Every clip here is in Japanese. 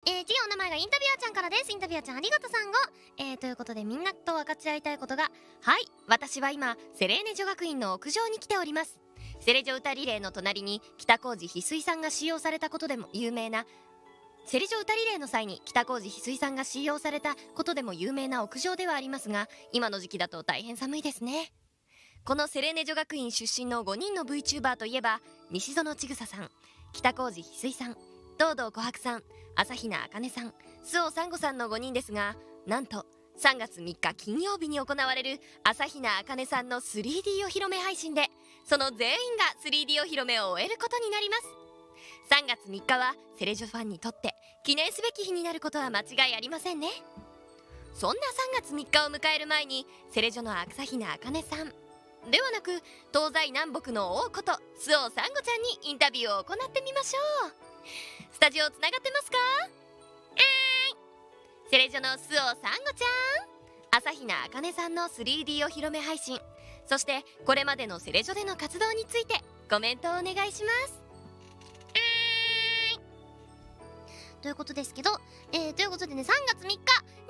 次お名前がインタビュアーちゃんからです。インタビュアーちゃんありがとさんご。ということでみんなと分かち合いたいことが、はい、私は今セレーネ女学院の屋上に来ております。セレ女歌リレーの隣に北小路翡翠さんが使用されたことでも有名なセレ女歌リレーの際に北小路翡翠さんが使用されたことでも有名な屋上ではありますが、今の時期だと大変寒いですね。このセレーネ女学院出身の5人の VTuber といえば、西園千草さん、北小路翡翠さん、東堂琥珀さん、朝比奈茜さん、周防サンゴさんの5人ですが、なんと3月3日金曜日に行われる朝比奈茜さんの 3D お披露目配信で、その全員が 3D お披露目を終えることになります。3月3日はセレ女ファンにとって記念すべき日になることは間違いありませんね。そんな3月3日を迎える前に、セレ女の朝比奈茜さんではなく、東西南北の王こと周防サンゴちゃんにインタビューを行ってみましょう。スタジオつながってますか？セレ女の周防サンゴちゃん、朝比奈茜さんの 3D お披露目配信、そしてこれまでのセレ女での活動についてコメントをお願いします。ということですけど、ということでね、3月3日、なんとあーちゃんの 3D お披露目が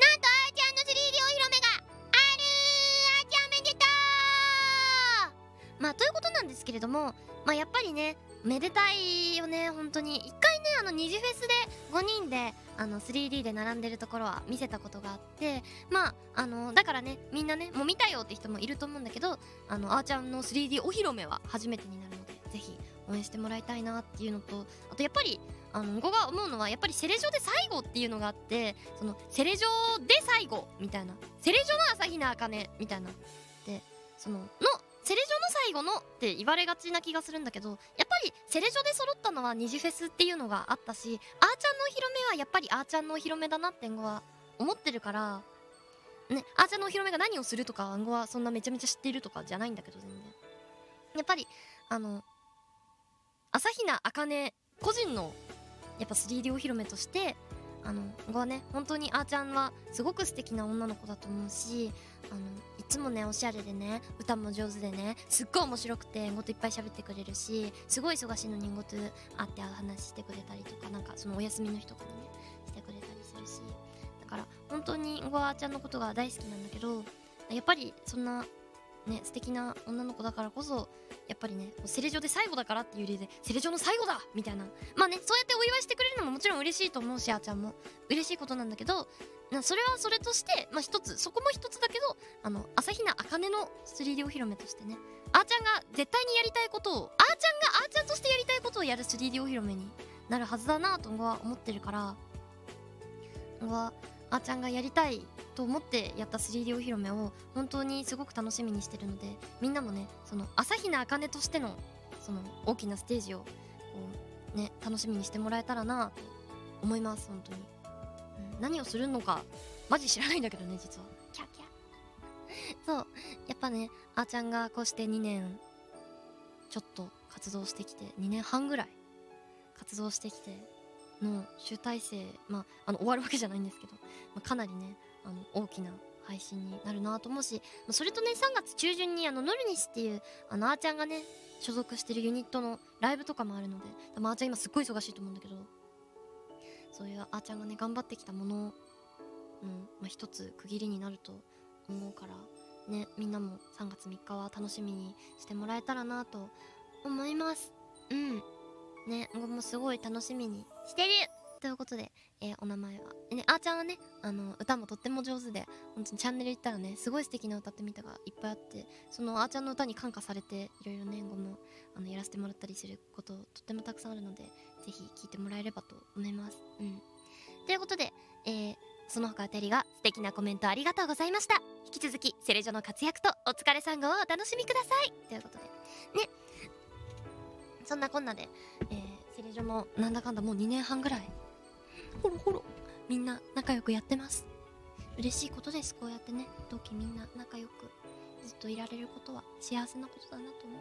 あるー。あーちゃんおめでとう。まあということなんですけれども、まあやっぱりね、めでたいよね。本当に一回ね、二次フェスで5人で3D で並んでるところは見せたことがあって、まあだからね、みんなねもう見たよって人もいると思うんだけど、あーちゃんの 3D お披露目は初めてになるので、ぜひ応援してもらいたいなっていうのと、あとやっぱり僕が思うのは、やっぱりセレ女で最後っていうのがあって、そのセレ女で最後みたいな、セレ女の朝比奈茜みたいなで、そのセレ女の最後のって言われがちな気がするんだけど、やっぱりセレ女で揃ったのは二次フェスっていうのがあったし、あーちゃんのお披露目はやっぱりあーちゃんのお披露目だなって僕は思ってるからね。あーちゃんのお披露目が何をするとか僕はそんなめちゃめちゃ知っているとかじゃないんだけど、全然やっぱり朝比奈茜個人のやっぱ 3D お披露目として、僕はね、本当にあーちゃんはすごく素敵な女の子だと思うし、いつもねおしゃれでね、歌も上手でね、すっごい面白くてごといっぱい喋ってくれるし、すごい忙しいのにごと会って話してくれたりとか、なんかそのお休みの日とかにねしてくれたりするし、だから本当に僕はあーちゃんのことが大好きなんだけど、やっぱりそんなね素敵な女の子だからこそ、やっぱりねセレ女で最後だからっていう理由でセレ女の最後だみたいな、まあね、そうやってお祝いしてくれるのももちろん嬉しいと思うし、あーちゃんも嬉しいことなんだけど、それはそれとして、まあ一つ、そこも一つだけど、朝比奈茜の 3D お披露目としてね、あーちゃんが絶対にやりたいことを、あーちゃんがあーちゃんとしてやりたいことをやる 3D お披露目になるはずだなと僕は思ってるから、僕はあーちゃんがやりたいと思ってやった 3D お披露目を本当にすごく楽しみにしてるので、みんなもね、その朝比奈茜としてのその大きなステージをこうね楽しみにしてもらえたらなと思います。本当に、何をするのかマジ知らないんだけどね、実は。キャキャそう、やっぱね、あーちゃんがこうして2年ちょっと活動してきて、2年半ぐらい活動してきての集大成、まあ終わるわけじゃないんですけど、かなりね大きな配信になるなと思うし、それとね、3月中旬にノルニスっていうあーちゃんがね所属してるユニットのライブとかもあるので、多分あーちゃん今すっごい忙しいと思うんだけど、そういうあーちゃんがね頑張ってきたものの、一つ区切りになると思うからね、みんなも3月3日は楽しみにしてもらえたらなと思います。ね、僕もすごい楽しみにしてるということで、お名前はね、あーちゃんはね歌もとっても上手で、本当にチャンネル行ったらねすごい素敵な歌ってみたがいっぱいあって、そのあーちゃんの歌に感化されていろいろね、僕もやらせてもらったりすることとってもたくさんあるので、ぜひ聴いてもらえればと思います。ということで、その他あたりが素敵なコメントありがとうございました。引き続きセレ女の活躍とお疲れさんごをお楽しみくださいということでね、そんなこんなで、セレ女もなんだかんだもう2年半ぐらいほろほろみんな仲良くやってます。嬉しいことです。こうやってね同期みんな仲良くずっといられることは幸せなことだなと思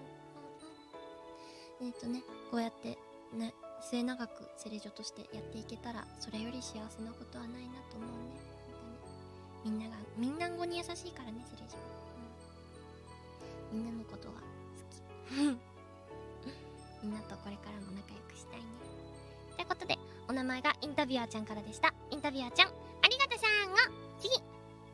う。こうやってね末永くセレ女としてやっていけたら、それより幸せなことはないなと思うね。本当にみんな語に優しいからね、セレ女は、みんなのことが好きみんなとこれからも仲良くしたいね。ということでお名前がインタビュアーちゃんからでした。インタビュアーちゃんありがとさんが